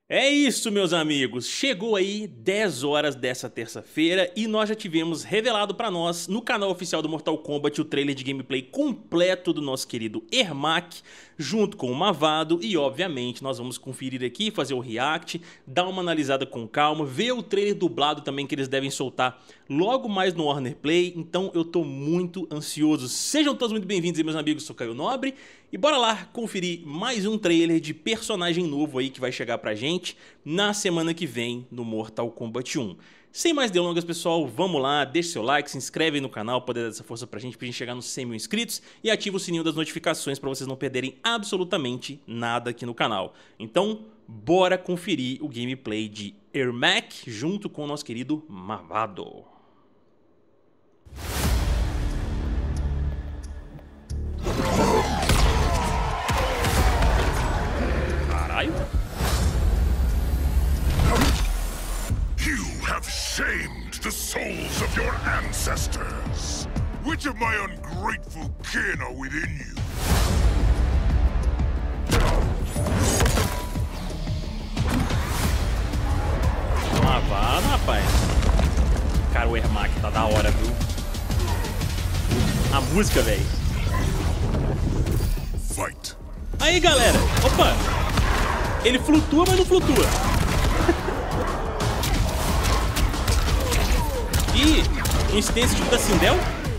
É isso, meus amigos, chegou aí 10 horas dessa terça-feira e nós já tivemos revelado pra nós no canal oficial do Mortal Kombat o trailer de gameplay completo do nosso querido Ermac, junto com o Mavado, e obviamente nós vamos conferir aqui, fazer o react, dar uma analisada com calma, ver o trailer dublado também que eles devem soltar logo mais no Warner Play, então eu tô muito ansioso. Sejam todos muito bem-vindos aí, meus amigos, eu sou Caio Nobre e bora lá conferir mais um trailer de personagem novo aí que vai chegar pra gente na semana que vem no Mortal Kombat 1. Sem mais delongas, pessoal, vamos lá, deixa seu like, se inscreve aí no canal, poder dar essa força pra gente chegar nos 100 mil inscritos e ativa o sininho das notificações pra vocês não perderem absolutamente nada aqui no canal. Então, bora conferir o gameplay de Ermac junto com o nosso querido Mavado. Caralho. You have shamed the souls of your ancestors. Which of my ungrateful kin are within you? Mavado, rapaz. Cara, o Ermac tá da hora, viu? A música, velho. Fight. Aí, galera. Opa. Ele flutua, mas não flutua. Ih, instância tipo da Sindel?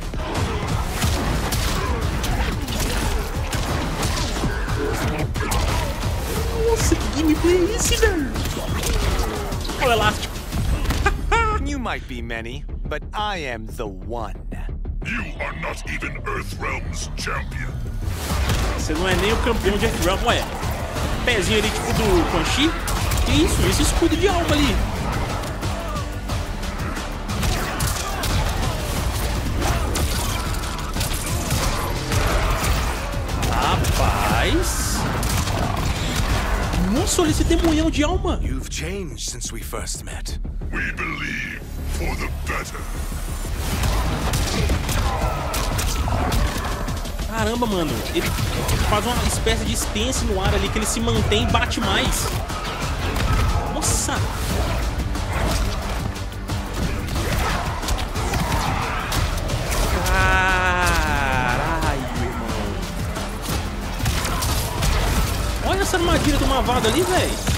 Nossa, que gameplay é esse, velho? Olha o elástico. You might be many, but I am the one. You are not even Earthrealm's champion. Você não é nem o campeão de Earthrealm. Ué, pezinho ali tipo do Quan Chi? Que isso? Esse escudo de alma ali. Rapaz. Nossa, olha esse demonhão de alma. You've changed since we first met. We believe for the better. Caramba, mano. Ele faz uma espécie de stance no ar ali que ele se mantém e bate mais. Nossa. Caralho, irmão. Olha essa armadilha do Mavado ali, velho.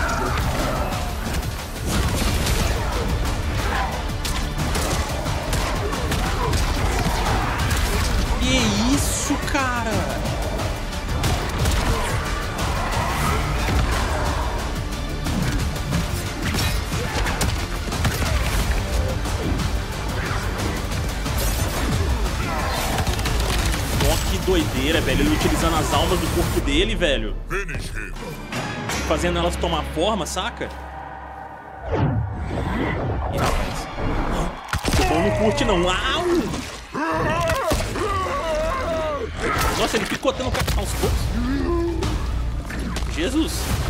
Que isso, cara? Nossa, que doideira, velho. Ele utilizando as almas do corpo dele, velho. Finish him. Fazendo elas tomar forma, saca? Ih, rapaz. Bom, não curte não. Au! Nossa, ele picotando o cara aos poucos. Jesus.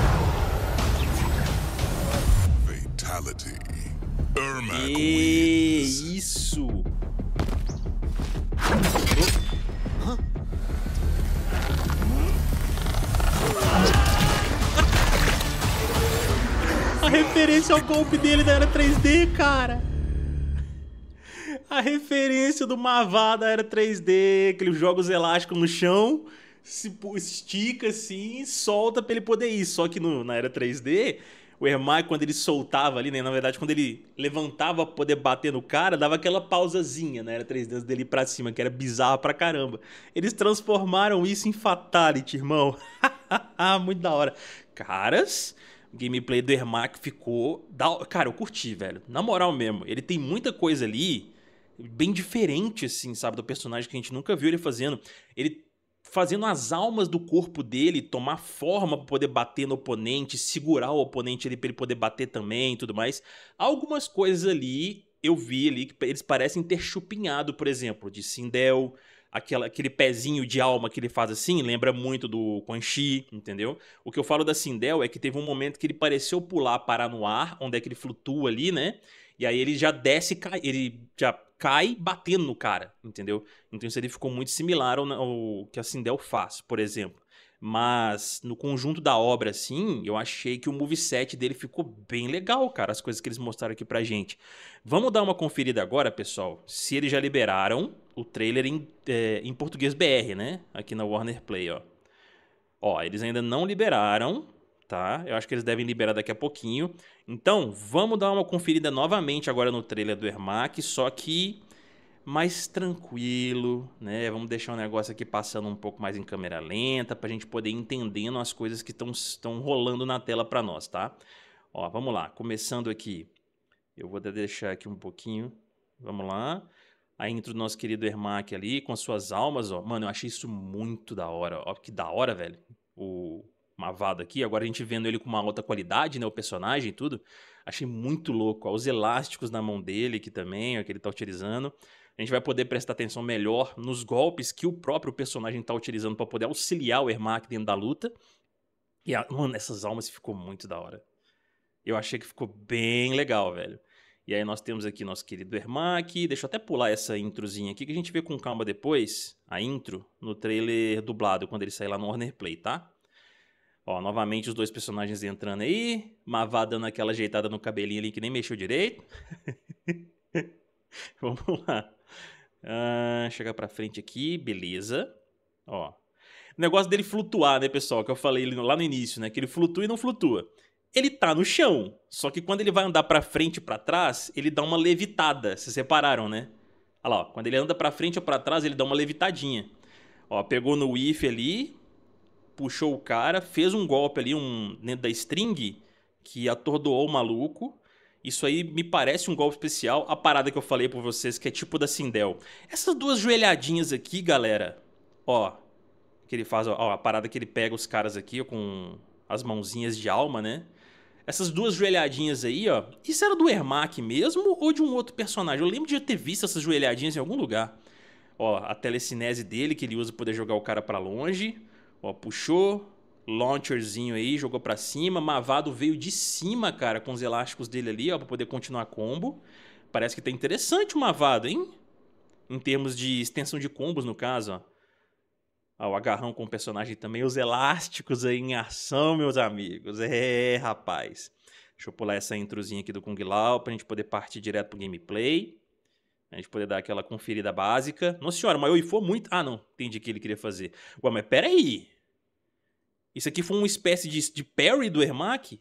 Fatality. Ermac Que wins. isso? A referência ao golpe dele da Era 3D, cara. A referência do Mavado da Era 3D, que ele joga os elásticos no chão, se estica assim e solta pra ele poder ir. Só que na Era 3D, o Ermac, quando ele soltava ali, né, na verdade, quando ele levantava pra poder bater no cara, dava aquela pausazinha na Era 3D antes dele ir pra cima, que era bizarro pra caramba. Eles transformaram isso em Fatality, irmão. Muito da hora. Caras, o gameplay do Ermac ficou... Cara, eu curti, velho. Na moral mesmo, ele tem muita coisa ali bem diferente, assim, sabe, do personagem que a gente nunca viu ele fazendo. Ele fazendo as almas do corpo dele tomar forma pra poder bater no oponente, segurar o oponente ali pra ele poder bater também e tudo mais. Algumas coisas ali, eu vi ali, que eles parecem ter chupinhado, por exemplo, de Sindel, aquele pezinho de alma que ele faz assim, lembra muito do Quan Chi, entendeu? O que eu falo da Sindel é que teve um momento que ele pareceu pular, parar no ar, onde é que ele flutua ali, né? E aí ele já desce, ele já cai batendo no cara, entendeu? Então isso ali ficou muito similar ao que a Sindel faz, por exemplo. Mas no conjunto da obra, assim, eu achei que o moveset dele ficou bem legal, cara, as coisas que eles mostraram aqui pra gente. Vamos dar uma conferida agora, pessoal, se eles já liberaram o trailer em português BR, né? Aqui na Warner Play, ó. Ó, eles ainda não liberaram, tá? Eu acho que eles devem liberar daqui a pouquinho. Então, vamos dar uma conferida novamente agora no trailer do Ermac, só que mais tranquilo, né? Vamos deixar o negócio aqui passando um pouco mais em câmera lenta pra gente poder ir entendendo as coisas que estão rolando na tela pra nós, tá? Ó, vamos lá, começando aqui. Eu vou deixar aqui um pouquinho. Vamos lá. A intro do nosso querido Ermac ali, com as suas almas, ó. Mano, eu achei isso muito da hora. Ó, que da hora, velho. O Mavado aqui. Agora a gente vendo ele com uma alta qualidade, né? O personagem e tudo. Achei muito louco. Ó, os elásticos na mão dele aqui também, ó, que ele tá utilizando. A gente vai poder prestar atenção melhor nos golpes que o próprio personagem tá utilizando para poder auxiliar o Ermac dentro da luta. E, mano, essas almas ficou muito da hora. Eu achei que ficou bem legal, velho. E aí nós temos aqui nosso querido Ermac. Deixa eu até pular essa introzinha aqui, que a gente vê com calma depois, a intro, no trailer dublado, quando ele sair lá no Warner Play, tá? Ó, novamente os dois personagens entrando aí. Mavá dando aquela ajeitada no cabelinho ali que nem mexeu direito. Vamos lá. Chegar pra frente aqui, beleza. Ó. O negócio dele flutuar, né, pessoal? Que eu falei lá no início, né? Que ele flutua e não flutua. Ele tá no chão, só que quando ele vai andar pra frente e pra trás, ele dá uma levitada. Vocês separaram, né? Olha lá, ó. Quando ele anda pra frente ou pra trás, ele dá uma levitadinha. Ó, pegou no whiff ali, puxou o cara, fez um golpe ali, dentro da string, que atordoou o maluco. Isso aí me parece um golpe especial. A parada que eu falei pra vocês, que é tipo da Sindel. Essas duas joelhadinhas aqui, galera, ó, que ele faz, ó, a parada que ele pega os caras aqui, ó, com as mãozinhas de alma, né? Essas duas joelhadinhas aí, ó, isso era do Ermac mesmo ou de um outro personagem? Eu lembro de ter visto essas joelhadinhas em algum lugar. Ó, a telecinese dele, que ele usa pra poder jogar o cara pra longe. Ó, puxou, launcherzinho aí, jogou pra cima. Mavado veio de cima, cara, com os elásticos dele ali, ó, pra poder continuar a combo. Parece que tá interessante o Mavado, hein? Em termos de extensão de combos, no caso, ó. Ó, o agarrão com o personagem também. Os elásticos aí em ação, meus amigos. É, rapaz. Deixa eu pular essa introzinha aqui do Kung Lao pra gente poder partir direto pro gameplay. A gente poder dar aquela conferida básica. Nossa senhora, mas foi muito... Ah, não. Entendi o que ele queria fazer. Ué, mas peraí. Isso aqui foi uma espécie de parry do Ermac?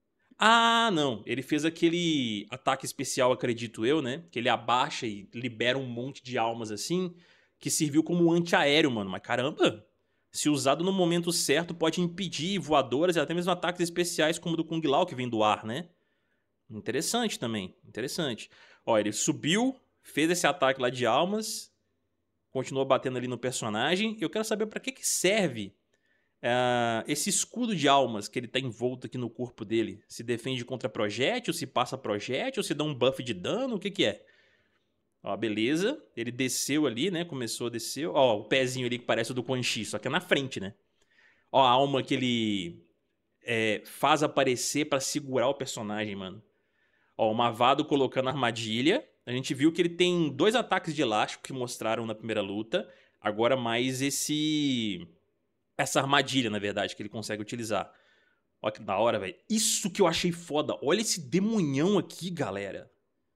Ah, não. Ele fez aquele ataque especial, acredito eu, né? Que ele abaixa e libera um monte de almas assim, que serviu como um antiaéreo, mano. Mas caramba, se usado no momento certo, pode impedir voadoras e até mesmo ataques especiais como o do Kung Lao, que vem do ar, né? Interessante também, interessante. Ó, ele subiu, fez esse ataque lá de almas, continuou batendo ali no personagem. Eu quero saber pra que serve esse escudo de almas que ele tá envolto aqui no corpo dele. Se defende contra projétil, se passa projétil, se dá um buff de dano, o que que é? Ó, beleza. Ele desceu ali, né? Começou a descer. Ó, o pezinho ali que parece o do Quan Chi, só que é na frente, né? Ó, a alma que ele faz aparecer pra segurar o personagem, mano. Ó, o Mavado colocando armadilha. A gente viu que ele tem 2 ataques de elástico que mostraram na primeira luta. Agora mais essa armadilha, na verdade, que ele consegue utilizar. Olha que da hora, velho. Isso que eu achei foda. Olha esse demonhão aqui, galera.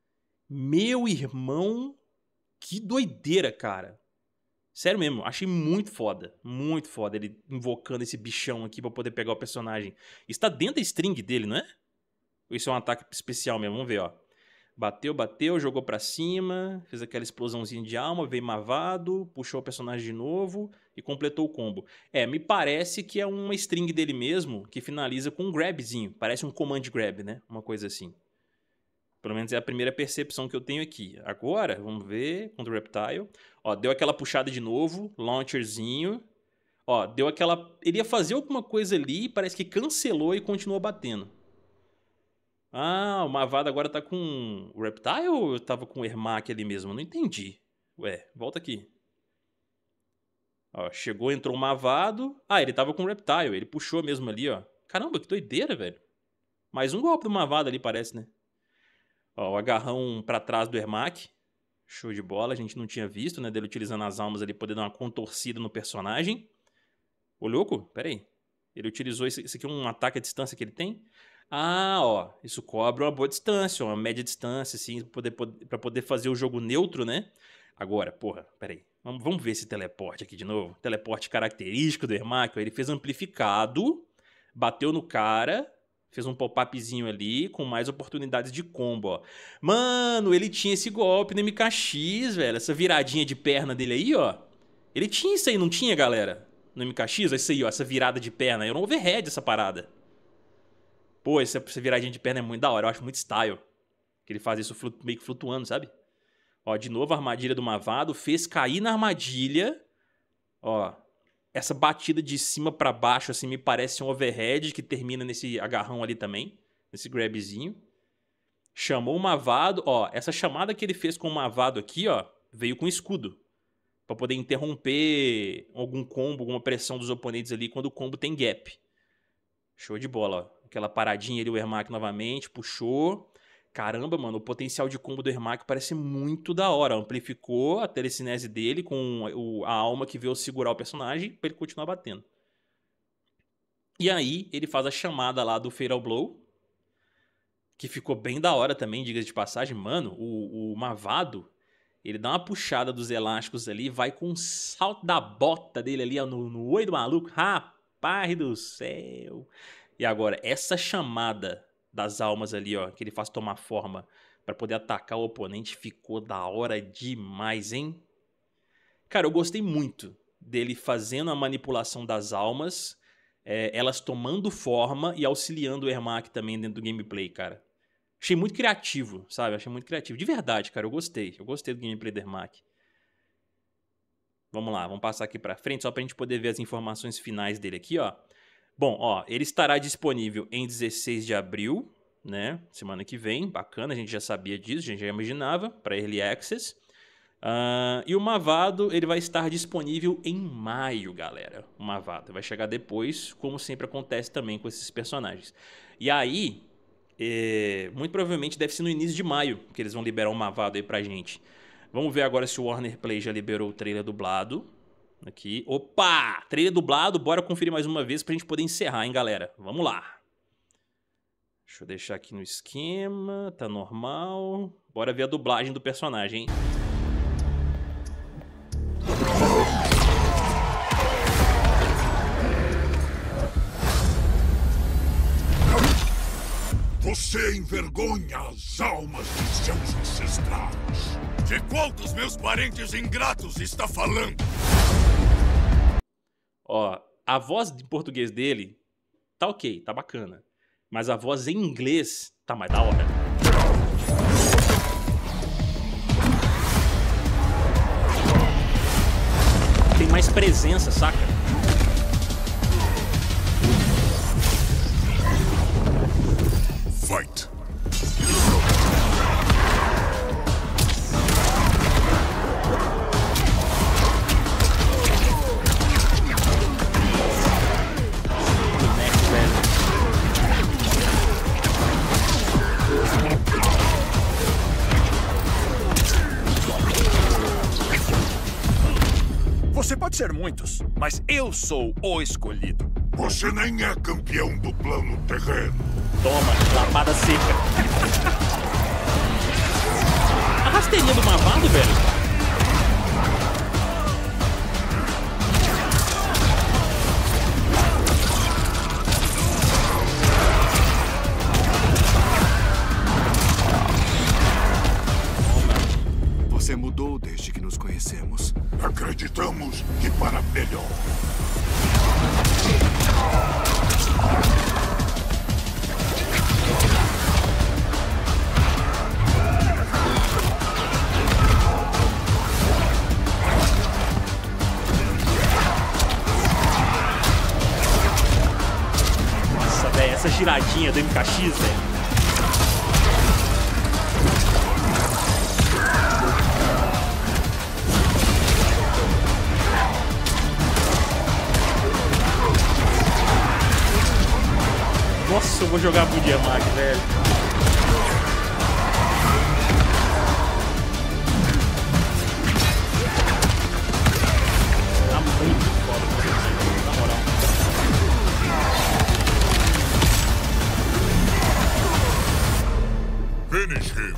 Meu irmão, que doideira, cara. Sério mesmo, achei muito foda. Muito foda ele invocando esse bichão aqui pra poder pegar o personagem. Isso tá dentro da string dele, não é? Ou isso é um ataque especial mesmo? Vamos ver, ó. Bateu, bateu, jogou pra cima, fez aquela explosãozinha de alma, veio Mavado, puxou o personagem de novo e completou o combo. Me parece que é uma string dele mesmo que finaliza com um grabzinho. Parece um command grab, né? Uma coisa assim. Pelo menos é a primeira percepção que eu tenho aqui. Agora, vamos ver, contra o Reptile. Ó, deu aquela puxada de novo, launcherzinho. Ó, deu aquela... Ele ia fazer alguma coisa ali, parece que cancelou e continuou batendo. Ah, o Mavado agora tá com o Reptile ou eu tava com o Ermac ali mesmo? Eu não entendi. Ué, volta aqui. Ó, chegou, entrou o Mavado. Ah, ele tava com o Reptile, ele puxou mesmo ali, ó. Caramba, que doideira, velho. Mais um golpe do Mavado ali, parece, né? Ó, o agarrão pra trás do Ermac. Show de bola, a gente não tinha visto, né? Dele utilizando as almas ali, poder dar uma contorcida no personagem. Ô, louco, pera aí. Ele utilizou isso aqui é um ataque à distância que ele tem? Ah, ó, isso cobre uma boa distância, uma média distância, assim, pra poder fazer o jogo neutro, né? Agora, porra, pera aí. Vamos ver esse teleporte aqui de novo. Teleporte característico do Ermac, ó. Ele fez amplificado, bateu no cara, fez um pop-upzinho ali com mais oportunidades de combo, ó. Mano, ele tinha esse golpe no MKX, velho. Essa viradinha de perna dele aí, ó. Ele tinha isso aí, não tinha, galera? No MKX, isso aí, ó, essa virada de perna. Eu não overhead essa parada. Pô, essa viradinha de perna é muito da hora. Eu acho muito style. Que ele faz isso meio que flutuando, sabe? Ó, de novo a armadilha do Mavado. Fez cair na armadilha. Ó, essa batida de cima pra baixo, assim, me parece um overhead que termina nesse agarrão ali também. Nesse grabzinho. Chamou o Mavado. Ó, essa chamada que ele fez com o Mavado aqui, ó, veio com escudo. Pra poder interromper algum combo, alguma pressão dos oponentes ali quando o combo tem gap. Show de bola, ó. Aquela paradinha ali, o Ermac novamente, puxou. Caramba, mano, o potencial de combo do Ermac parece muito da hora. Amplificou a telecinese dele com a alma que veio segurar o personagem pra ele continuar batendo. E aí, ele faz a chamada lá do Fatal Blow, que ficou bem da hora também, diga-se de passagem. Mano, o Mavado... Ele dá uma puxada dos elásticos ali, vai com um salto da bota dele ali ó, no olho do maluco. Rapaz do céu. E agora, essa chamada das almas ali, ó, que ele faz tomar forma pra poder atacar o oponente, ficou da hora demais, hein? Cara, eu gostei muito dele fazendo a manipulação das almas, elas tomando forma e auxiliando o Ermac também dentro do gameplay, cara. Achei muito criativo, sabe? Achei muito criativo. De verdade, cara, eu gostei. Eu gostei do gameplay do Ermac. Vamos lá, vamos passar aqui pra frente só pra gente poder ver as informações finais dele aqui, ó. Bom, ó, ele estará disponível em 16 de abril, né? Semana que vem, bacana, a gente já sabia disso, a gente já imaginava, pra Early Access. E o Mavado, ele vai estar disponível em maio, galera. O Mavado vai chegar depois, como sempre acontece também com esses personagens. E aí... muito provavelmente deve ser no início de maio que eles vão liberar um Mavado aí pra gente. Vamos ver agora se o Warner Play já liberou o trailer dublado. Aqui. Opa! Trailer dublado. Bora conferir mais uma vez pra gente poder encerrar, hein, galera? Vamos lá. Deixa eu deixar aqui no esquema. Tá normal. Bora ver a dublagem do personagem, hein? Você envergonha as almas de seus ancestrais. De qual dos meus parentes ingratos está falando? Ó, a voz de português dele tá ok, tá bacana. Mas a voz em inglês tá mais da hora. Tem mais presença, saca? Fight. Você pode ser muitos, mas eu sou o escolhido. Você nem é campeão do plano terreno. Toma, lapada seca. A rasteirinha do Mavado, velho. Você mudou desde que nos conhecemos. Acreditamos que para melhor. Nossa, velho, essa giradinha do MKX, velho. Nossa, eu vou jogar pro Ermac, velho. Tá muito foda, na moral. Finish him.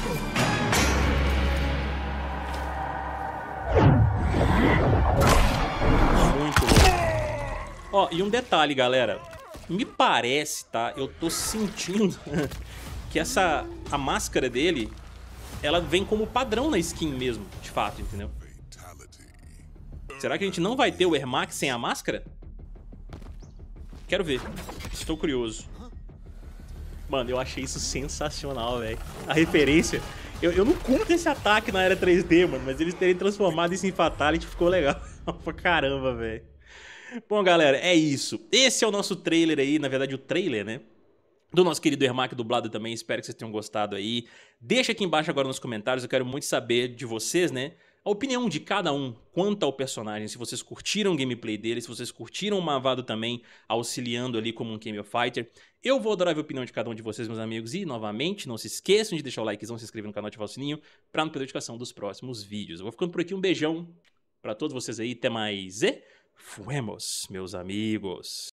Muito louco. Ó, e um detalhe, galera. Me parece, tá? Eu tô sentindo que a máscara dele, ela vem como padrão na skin mesmo, de fato, entendeu? Será que a gente não vai ter o Ermac sem a máscara? Quero ver. Estou curioso. Mano, eu achei isso sensacional, velho. A referência. Eu não curto esse ataque na era 3D, mano, mas eles terem transformado isso em Fatality ficou legal pra caramba, velho. Bom, galera, é isso. Esse é o nosso trailer aí, na verdade o trailer, né? Do nosso querido Ermac dublado também, espero que vocês tenham gostado aí. Deixa aqui embaixo agora nos comentários, eu quero muito saber de vocês, né? A opinião de cada um quanto ao personagem, se vocês curtiram o gameplay dele, se vocês curtiram o Mavado também, auxiliando ali como um Cameo Fighter. Eu vou adorar ver a opinião de cada um de vocês, meus amigos. E, novamente, não se esqueçam de deixar o likezão, se inscrever no canal e ativar o sininho pra não perder a notificação dos próximos vídeos. Eu vou ficando por aqui, um beijão pra todos vocês aí, até mais e fuemos, meus amigos.